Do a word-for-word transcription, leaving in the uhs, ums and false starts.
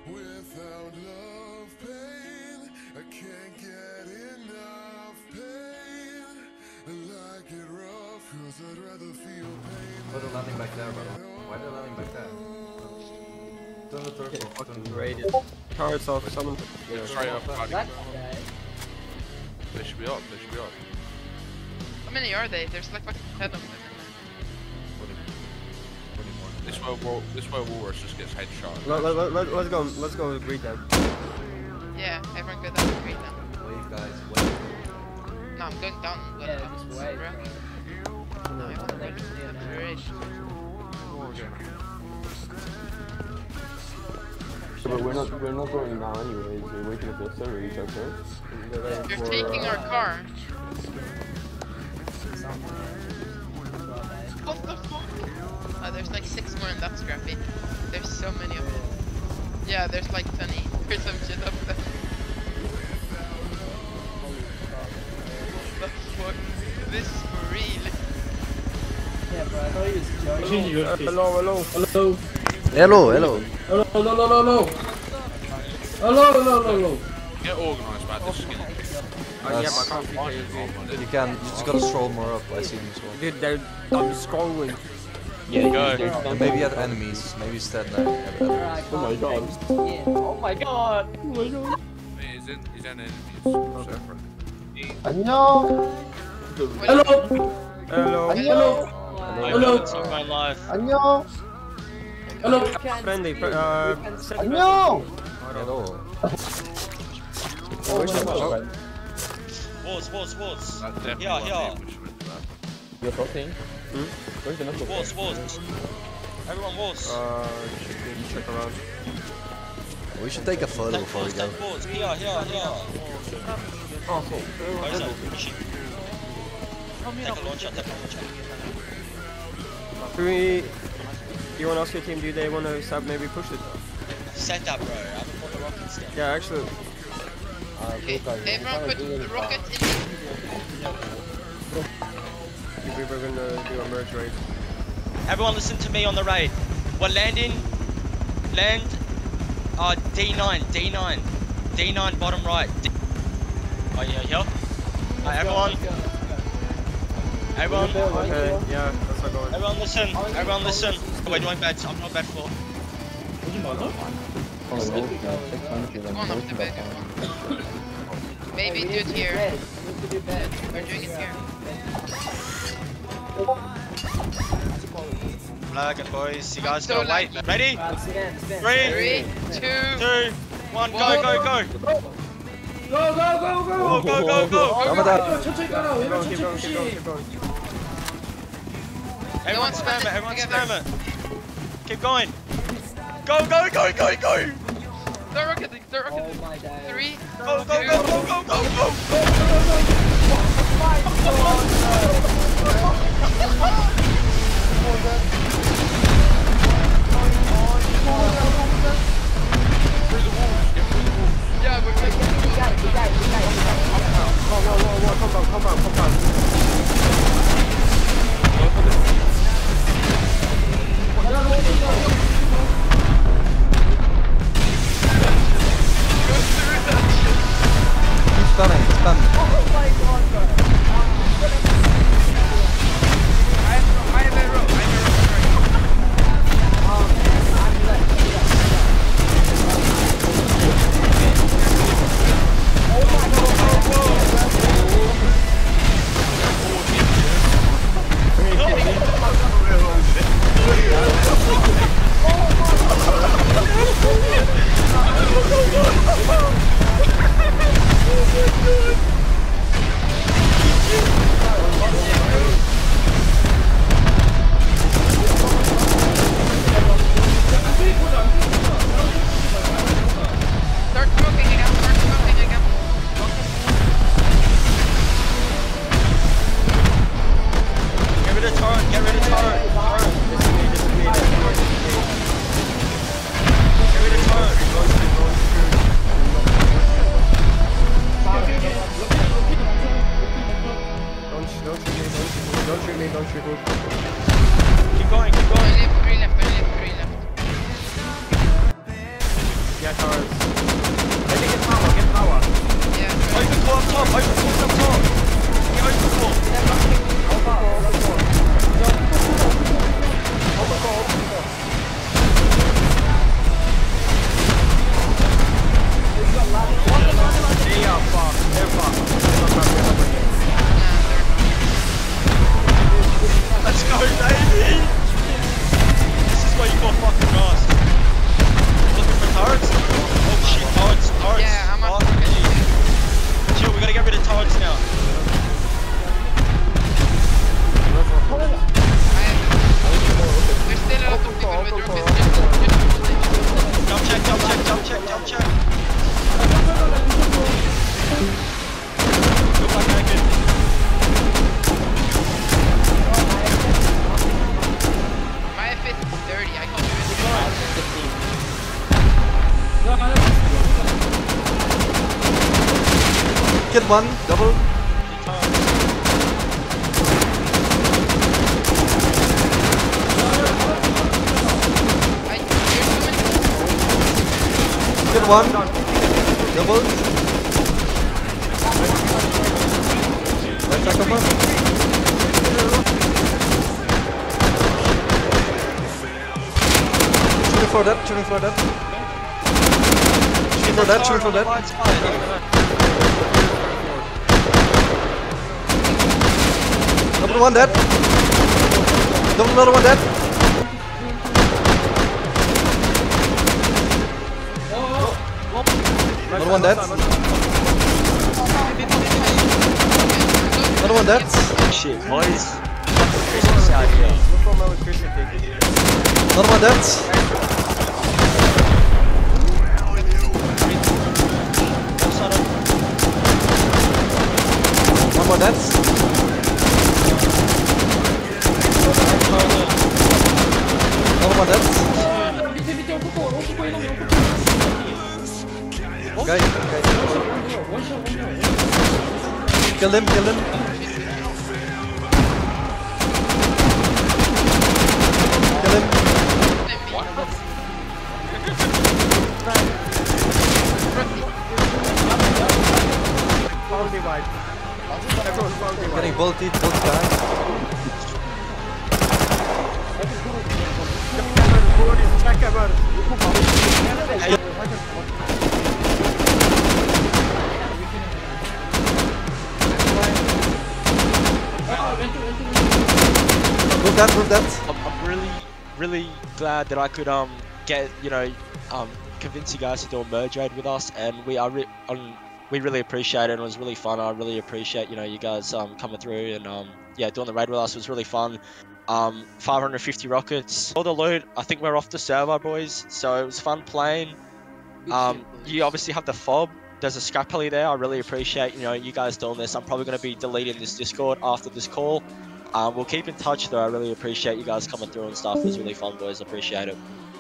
Without love, pain, I can't get enough pain. I like it rough, cause I'd rather feel pain. Put a landing back there, bro. Why the landing back there? Turn the turtle. Fucking raided. Cards off, someone. Yeah, straight up. That guy. They should be up, they should be up. How many are they? There's like fucking ten of them. This way, Wal this way Walrus just gets headshot. Let, let, let, let's go, let's go greet them. Yeah, everyone go down and greet them. Wave, guys, wave. No, I'm going down. Let Yeah, them just go. wait. No, I want them to see the preparation. So, but we're not, we're not going now anyways. We're waiting at the server reach, okay? You're taking our car. What the fuck? Oh, there's like six more in that scrappy. There's so many of them. Yeah, there's like twenty. There's some shit up there. What the fuck? This is for real. Yeah, bro, I thought he was joking. Uh, hello, hello. Hello. Hello, hello. Hello, hello, hello, hello. Hello, hello, hello. Get organised, man. This is getting Uh, yeah, but I can't P K you. You can, you just gotta stroll more up, I see them as well. Dude, they're, I'm scrolling. Yeah, Go. And maybe at enemies, maybe he's dead now. Alright, Oh my god. yeah. Oh my god. Oh my god. He's in, he's in enemies. Separate. Hello. Hello. Hello. Hello. Hello. Hello. Hello. Friendly, uh, set Hello. Hello. Oh my god. Walls, walls, walls. That definitely Yeah, won't yeah. be pushing into that. You're talking? Hmm? Where's the knuckle? Walls, walls. Everyone walls. Uh, should we check around? We should take a photo Take before we walls, go. take walls. Here, here, here. Oh, cool. Where's that? Take a launcher, take a launcher. Do we... Anyone else on your team, do they want to start maybe push it? Set that, bro. I haven't bought the rockets yet. Yeah, actually. Okay, everyone put the rockets in. We were gonna do a merge raid. Everyone listen to me on the raid. We're landing. Land. Uh, D nine, D nine. D nine, bottom right. D oh, yeah, here. Alright, everyone. Everyone. Okay, yeah, that's not going. Everyone listen. Everyone listen. We're doing beds. I'm not bed for. One of the big Maybe do it here. We're doing it here. Flag boys, you guys So gotta wait. Ready? Three, Three, two, two, one, go, one. go, go! Go, go, go, go. Go, go, go, go! Ramadan. 천천히 가라. Keep 얘는 going, keep going, 천천히 keep going, 푸시. keep going. Everyone No, spam it, everyone together. spam it. Keep going. Go, go, go, go, go! They're rocketing, they're rocketing. Oh my god. Three, Go, go, two, go, go, go, go, go! yeah, we're taking We got it, we got it, we got it. Whoa, whoa, whoa, whoa, come down, come down, come down. Keep stunning, stun. Oh my god, bro. I have, I have a rope, I have a rope. Kid one, double. Kid one, double. Right back over. Shooting for that, shooting for that. Shooting for that, shooting for that. Double one dead. Double another one dead. Another one dead. Another one dead. Shit, boys. Another one dead. One more dead. Another one dead. Okay, okay. Kill him, kill him. Kill him. Getting bolted, both guys. Move that, move that. I'm, I'm really, really glad that I could um get you know um convince you guys to do a merge raid with us, and we are re um, we really appreciate it. It was really fun. I really appreciate you know you guys um coming through and um yeah doing the raid with us. It was really fun. Um, five hundred fifty rockets. All the loot. I think we're off the server, boys. So it was fun playing. Um, you obviously have the fob. There's a scrap heli there. I really appreciate you know you guys doing this. I'm probably going to be deleting this Discord after this call. Um, we'll keep in touch though. I really appreciate you guys coming through and stuff. It was really fun, boys. Appreciate it.